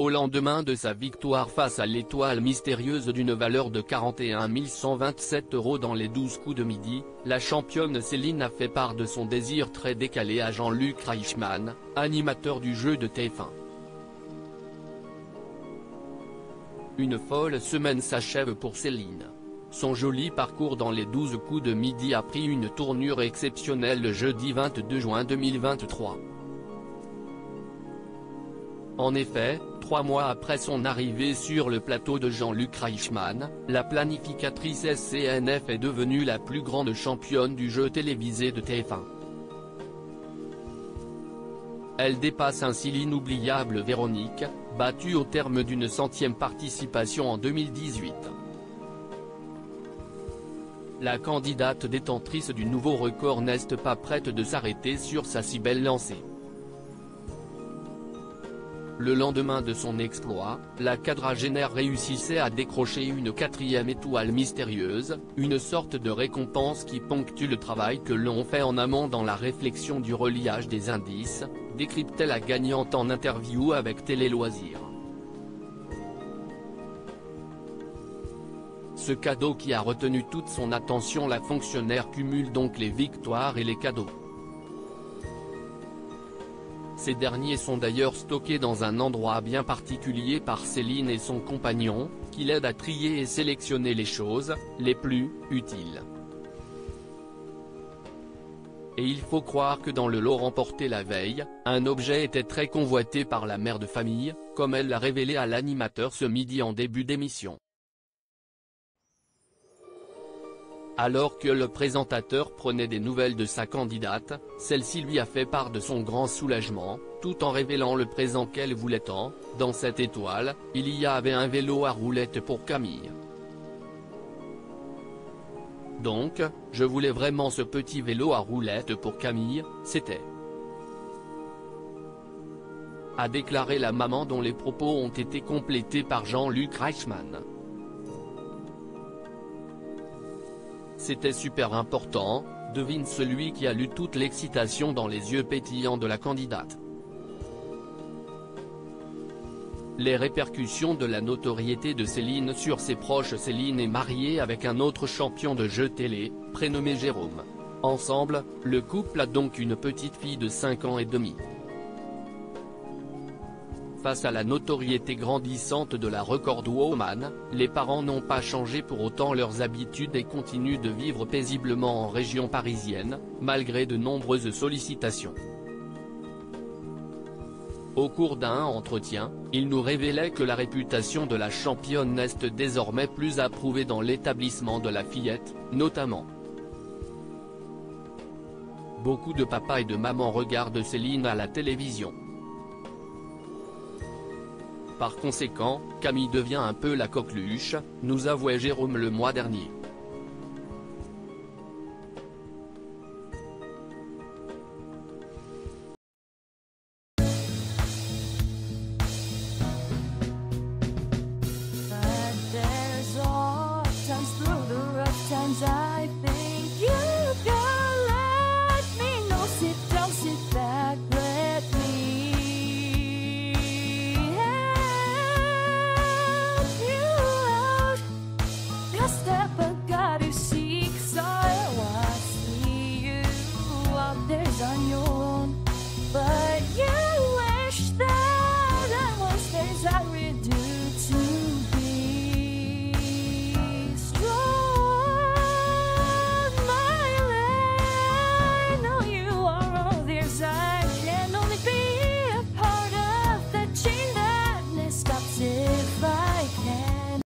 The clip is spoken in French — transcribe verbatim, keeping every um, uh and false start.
Au lendemain de sa victoire face à l'étoile mystérieuse d'une valeur de quarante et un mille cent vingt-sept euros dans les douze coups de midi, la championne Céline a fait part de son désir très décalé à Jean-Luc Reichmann, animateur du jeu de T F un. Une folle semaine s'achève pour Céline. Son joli parcours dans les douze coups de midi a pris une tournure exceptionnelle le jeudi vingt-deux juin deux mille vingt-trois. En effet, trois mois après son arrivée sur le plateau de Jean-Luc Reichmann, la planificatrice S C N F est devenue la plus grande championne du jeu télévisé de T F un. Elle dépasse ainsi l'inoubliable Véronique, battue au terme d'une centième participation en deux mille dix-huit. La candidate détentrice du nouveau record n'est pas prête de s'arrêter sur sa si belle lancée. Le lendemain de son exploit, la quadragénaire réussissait à décrocher une quatrième étoile mystérieuse, une sorte de récompense qui ponctue le travail que l'on fait en amont dans la réflexion du reliage des indices, décryptait la gagnante en interview avec Télé Loisirs. Ce cadeau qui a retenu toute son attention, la fonctionnaire cumule donc les victoires et les cadeaux. Ces derniers sont d'ailleurs stockés dans un endroit bien particulier par Céline et son compagnon, qui l'aident à trier et sélectionner les choses les plus utiles. Et il faut croire que dans le lot remporté la veille, un objet était très convoité par la mère de famille, comme elle l'a révélé à l'animateur ce midi en début d'émission. Alors que le présentateur prenait des nouvelles de sa candidate, celle-ci lui a fait part de son grand soulagement, tout en révélant le présent qu'elle voulait tant. Dans cette étoile, il y avait un vélo à roulettes pour Camille. Donc, je voulais vraiment ce petit vélo à roulettes pour Camille, c'était. A déclaré la maman dont les propos ont été complétés par Jean-Luc Reichmann. C'était super important, devine celui qui a lu toute l'excitation dans les yeux pétillants de la candidate. Les répercussions de la notoriété de Céline sur ses proches. Céline est mariée avec un autre champion de jeux télé, prénommé Jérôme. Ensemble, le couple a donc une petite fille de cinq ans et demi. Face à la notoriété grandissante de la recordwoman, les parents n'ont pas changé pour autant leurs habitudes et continuent de vivre paisiblement en région parisienne, malgré de nombreuses sollicitations. Au cours d'un entretien, il nous révélait que la réputation de la championne n'est désormais plus approuvée dans l'établissement de la fillette, notamment. Beaucoup de papas et de mamans regardent Céline à la télévision. Par conséquent, Camille devient un peu la coqueluche, nous avouait Jérôme le mois dernier.